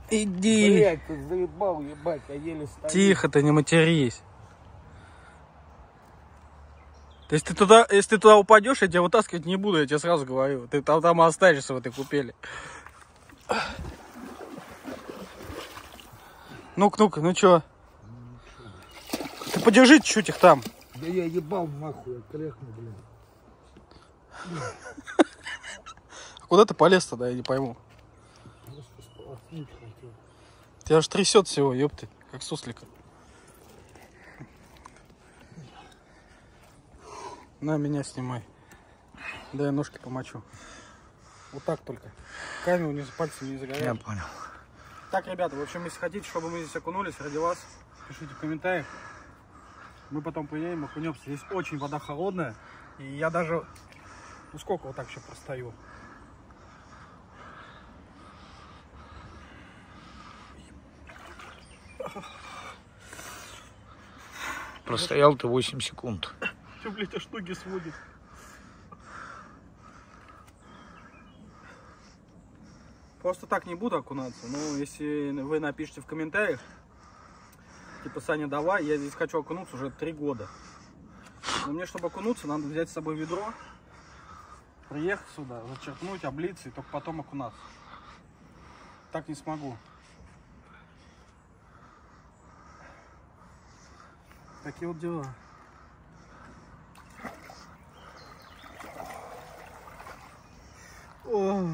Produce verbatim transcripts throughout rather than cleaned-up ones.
Иди. Блять, ты заебал, ебать, я еле стою. Тихо, ты не матерись. Если ты туда, если ты туда упадешь, я тебя вытаскивать не буду, я тебе сразу говорю. Ты там, там останешься в этой купели. Ну-ка, ну-ка, ну чё? Ты подержи чуть-чуть их там. Да я ебал нахуй, я крехну, блин. Куда ты полез тогда, я не пойму. Тебя аж трясет всего, ёпты, как суслика. На, меня снимай. Да я ножки помочу. Вот так только. Камеру не, пальцем не загоряй. Я понял. Так, ребята, в общем, если хотите, чтобы мы здесь окунулись ради вас, пишите в комментариях. Мы потом приедем, окунемся. Здесь очень вода холодная. И я даже... Ну сколько вот так еще простою. Простоял ты восемь секунд. Че, блядь, аж ноги сводит. Просто так не буду окунаться. Ну, если вы напишите в комментариях, типа, Саня, давай, я здесь хочу окунуться уже три года. Но мне, чтобы окунуться, надо взять с собой ведро, приехать сюда, зачерпнуть, облиться и только потом окунаться. Так не смогу. Такие вот дела. О.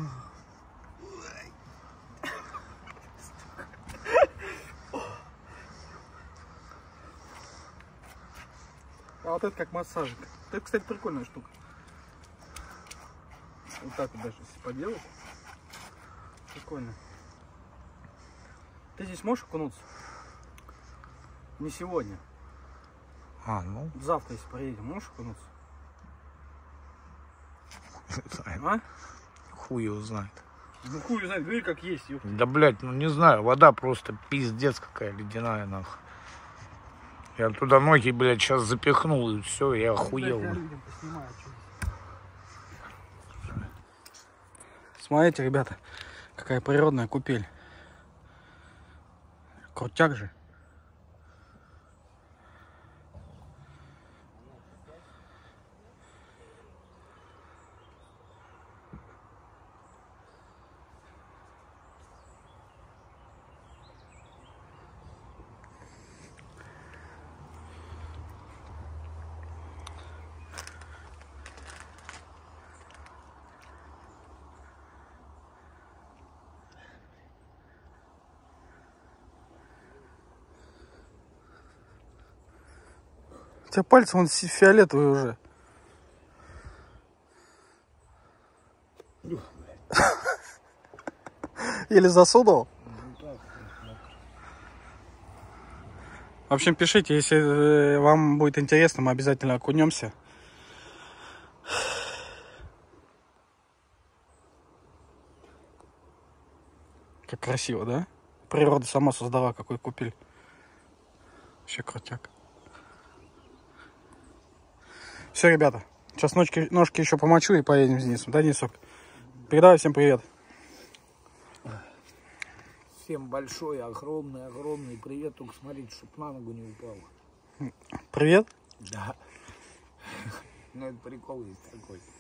А вот это как массажик. Это, кстати, прикольная штука. Вот так вот даже если поделать. Прикольно. Ты здесь можешь окунуться? Не сегодня. А, ну. Завтра, если приедем, можешь окунуться? А? Хуй его знает. Ну хуй знает, говори как есть. Ёпта. Да, блядь, ну не знаю, вода просто пиздец какая ледяная, нахуй. Я туда ноги, блядь, сейчас запихнул, и все, я охуел. Блядь, я людям поснимаю, смотрите, ребята, какая природная купель. Крутяк же. У тебя пальцы вон фиолетовые уже. Или засунул? В общем, пишите, если вам будет интересно, мы обязательно окунемся. Как красиво, да? Природа сама создала какой купель. Вообще крутяк. Все, ребята, сейчас ножки, ножки еще помочу и поедем с Денисом. Да, Денисок? Передавай всем привет. Всем большой, огромный, огромный привет. Только смотрите, чтоб на ногу не упало. Привет? Да. Ну, это прикол есть такой.